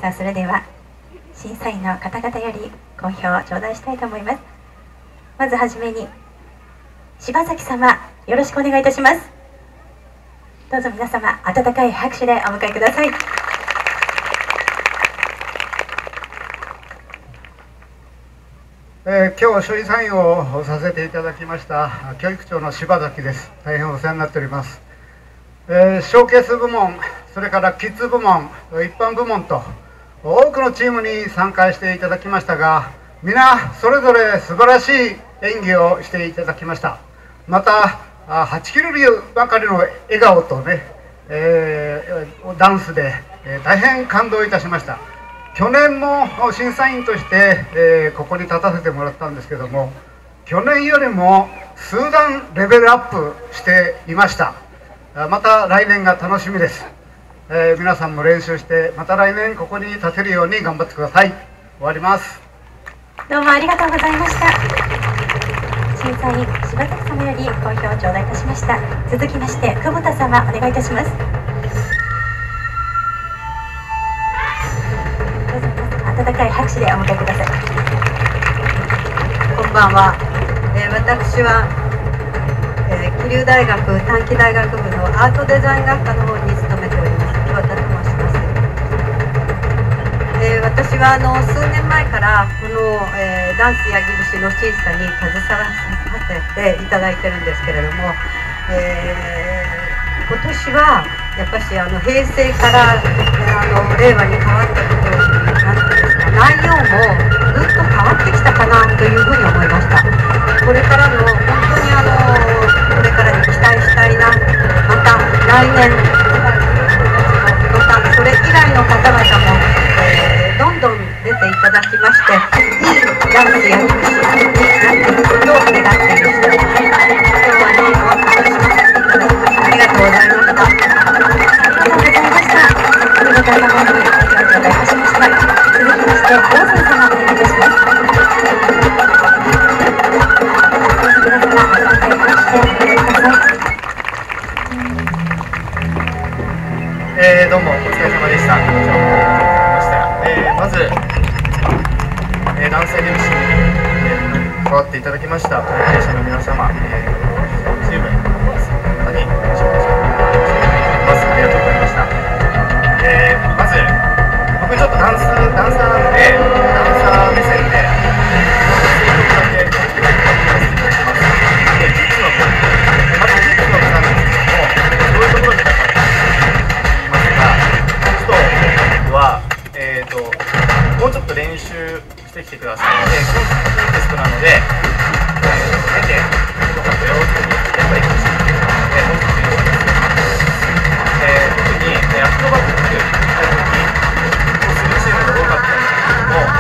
さあ、それでは審査員の方々より講評を頂戴したいと思います。まずはじめに柴崎様、よろしくお願いいたします。どうぞ皆様温かい拍手でお迎えください。 今日審査員をさせていただきました教育長の柴崎です。大変お世話になっております。ショーケース部門、それからキッズ部門、一般部門と多くのチームに参加していただきましたが、皆それぞれ素晴らしい演技をしていただきました。またはち切れるばかりの笑顔とね、ダンスで、大変感動いたしました。去年も審査員として、ここに立たせてもらったんですけども、去年よりも数段レベルアップしていました。また来年が楽しみです。皆さんも練習してまた来年ここに立てるように頑張ってください。終わります。 どうもありがとうございました。審査員柴崎様より講評を頂戴いたしました。続きまして久保田様、お願いいたします。どうぞ温かい拍手でお迎えください。 こんばんは。私は桐生大学短期大学部のアートデザイン学科の方に勤めております桑田と申します。私は数年前からこの、ダンスやぎ節の審査に携わらせていただいてるんですけれども、今年はやっぱし平成から令和に変わったことなんていうんですか、内容もぐっと変わってきたかなというふうに思いました。これからの本当にこれからに期待したいな。また来年またそれ以外の方々も、どんどん出ていただきまして、いいダンスやぎ節になっていくことを願っていました。今日はどうも楽しませていただきましてありがとうございました。 ありがとうございました。久保田様にご評価いたしました。続きまして大沢様、お願いいたします。皆様温かい拍手でお迎えください。 どうもお疲れ様でした。まず、男性 MC に関わっていただきました関係者の皆様、チーム方にご紹介します。ありがとうございました。まず僕ちょっとダンサーなので、ダンサー目線でまず実の部なんですけども、どういうところでだかと言いますが、実はもうちょっと練習してきてください。コンテストなので、出てよかったよってやっぱり欲しいので、もうちょっと練習してきます。特にアクロバティックをするチームが多かったんですけども、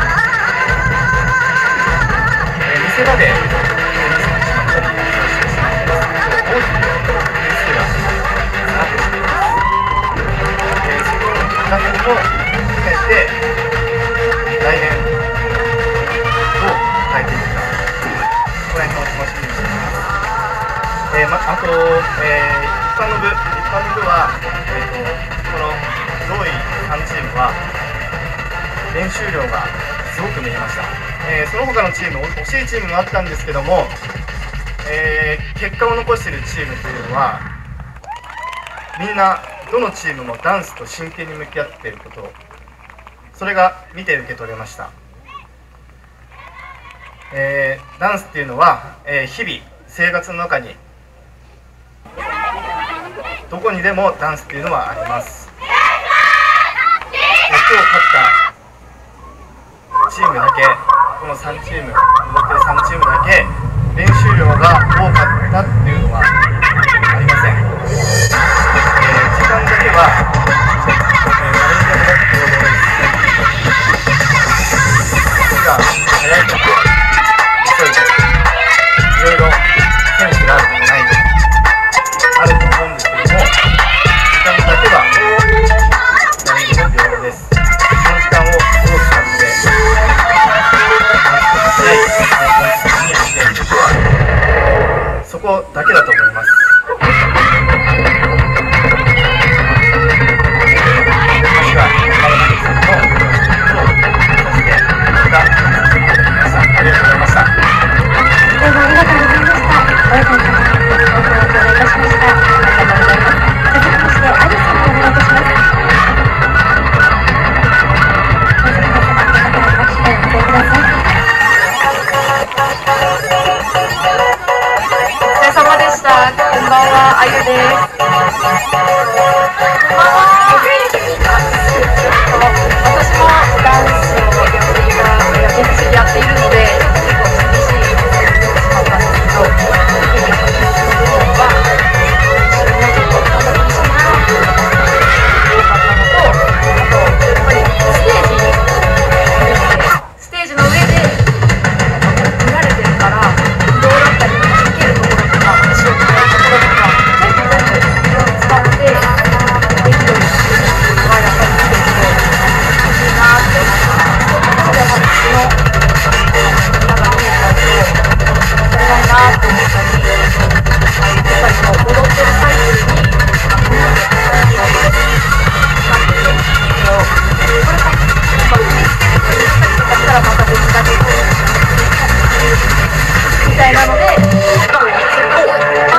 見せ場でミスしてしまったり、してしまったりすると、大きく点数が下がってしまいます。その画面も含めて、来年どう変えていくか、この辺も楽しみにしています。あと、一般の部は、この上位3チームは練習量がすごく見えました。その他のチーム、惜しいチームもあったんですけども、結果を残しているチームというのはみんなどのチームもダンスと真剣に向き合っていること、それが見て受け取れました。ダンスっていうのは、日々生活の中にどこにでもダンスっていうのはあります。今日勝ったチームだけ、この3チーム、残ってる3チームだけ練習量が多かったっていうのはありません。時間だけは早いとか遅いとかいろいろセンスがあるとかないとかあると思うんですけども、時間だけは何でも平等です。その時間をどう使ってそこだけだと思います。 あゆです。私もダンスをやっているので、結構寂しい気持ちになったんですけど、は一緒にもうちょっと頑張ってほしいなっていうのが多かったのと、あとやっぱりステージの上で見られてるから、移動だったり受けるところとか後ろに回るところとか全部使ってできるようにしてるっていうのはやっぱりステージで欲しいなって思います。それはまずそのみんなが見えたりとやりたいなって思ったり、やっぱりその踊ってる最中にまた別だけみたいなので、ダンスしてるになったというか、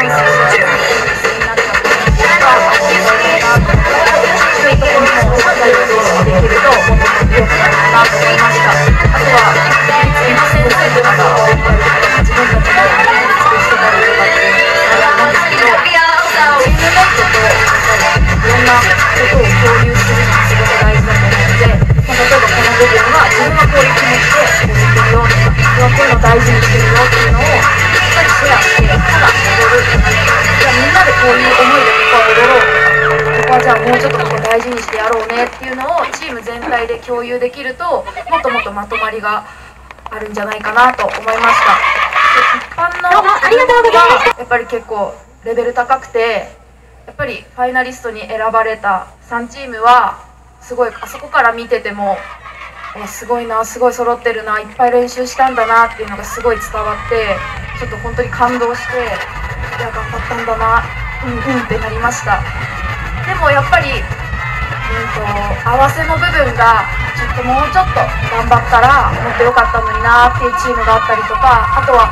そういうところもしっかりとできるともっと良くなるかなと思いました。あとは先生とかが自分たちで振り付けしてたりとかっていうのがあると思うんですけど、チームメイトといろんなことを共有するのがすごく大事だと思うので、例えばこの部分は自分はこういう気持ちで踊ってるよとか、自分はこういうのを大事にしてるよっていうのをしっかりシェアして、ただ踊るってなって、じゃあみんなでこういう思いでここは踊ろうとか、ここはじゃあもうちょっとここ大事にしてやろうねっていうのをチーム全体で共有できると、もっともっとまとまりがあるんじゃないかなと思いました。で、一般のありがとうございました。 やっぱり結構レベル高くて、やっぱりファイナリストに選ばれた3チームはすごい、あそこから見ててもすごいな、すごい揃ってるな、いっぱい練習したんだなっていうのがすごい伝わって、ちょっと本当に感動して、いや頑張ったんだな、ってなりました。でもやっぱり、合わせの部分がちょっともうちょっと頑張ったらもっと良かったのになっていうチームがあったりとか、あとは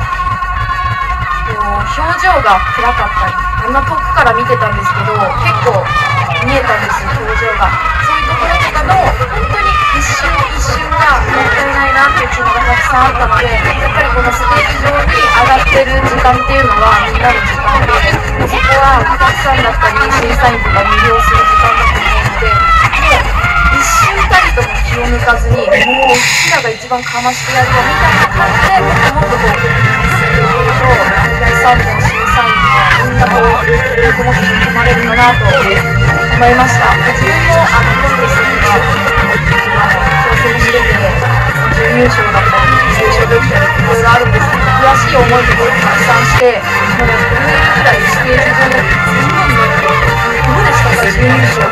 表情が暗かったり、あんな遠くから見てたんですけど結構見えたんですよ、表情が。そういうところとかの本当に一瞬一瞬がもったいないなっていうチームがたくさんあったので、やっぱりこのステージ上に上がってる時間っていうのはみんなの時間で、そこはお客さんだったり審査員とか魅了する時間だと思うので、もう一瞬たりとも気を抜かずに、もううちらが一番かましてやるよみたいな感じで、もっとこうお客さんも審査員もみんなこうもっともっと引き込まれるかなと思いました。自分もコンテストには挑戦してて、準優勝だったり優勝できたりいろいろあるんですけど、悔しい思いとかをたくさんして、もう震えるくらいステージ上でどうでしたか、準優勝。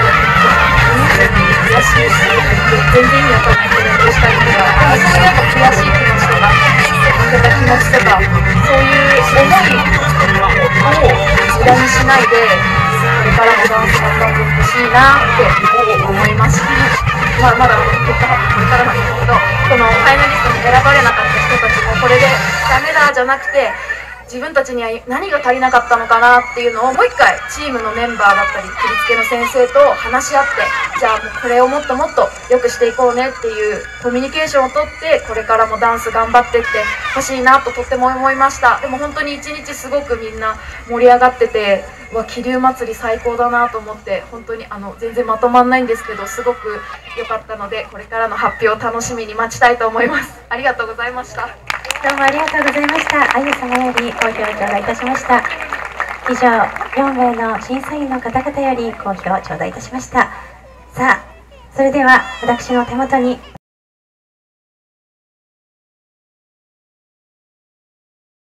悔しいし、全然意味わかんないコメントしたりとか、そういうやっぱ悔しい気持ちとか、負けた気持ちとか、そういう思いを無駄にしないで、これからもダンス頑張ってほしいなって思います。まだ結果発表これからなんですけど、このファイナリストに選ばれなかった人たちもこれでダメだじゃなくて、自分たちには何が足りなかったのかなっていうのをもう一回チームのメンバーだったり振り付けの先生と話し合って、じゃあもうこれをもっともっと良くしていこうねっていうコミュニケーションをとって、これからもダンス頑張っていってほしいなととっても思いました。でも本当に一日すごくみんな盛り上がってて、桐生祭り最高だなと思って、本当に全然まとまんないんですけど、すごく良かったので、これからの発表を楽しみに待ちたいと思います。ありがとうございました。 どうもありがとうございました。あゆ様より好評頂戴いたしました。以上、4名の審査員の方々より好評頂戴いたしました。さあ、それでは私の手元に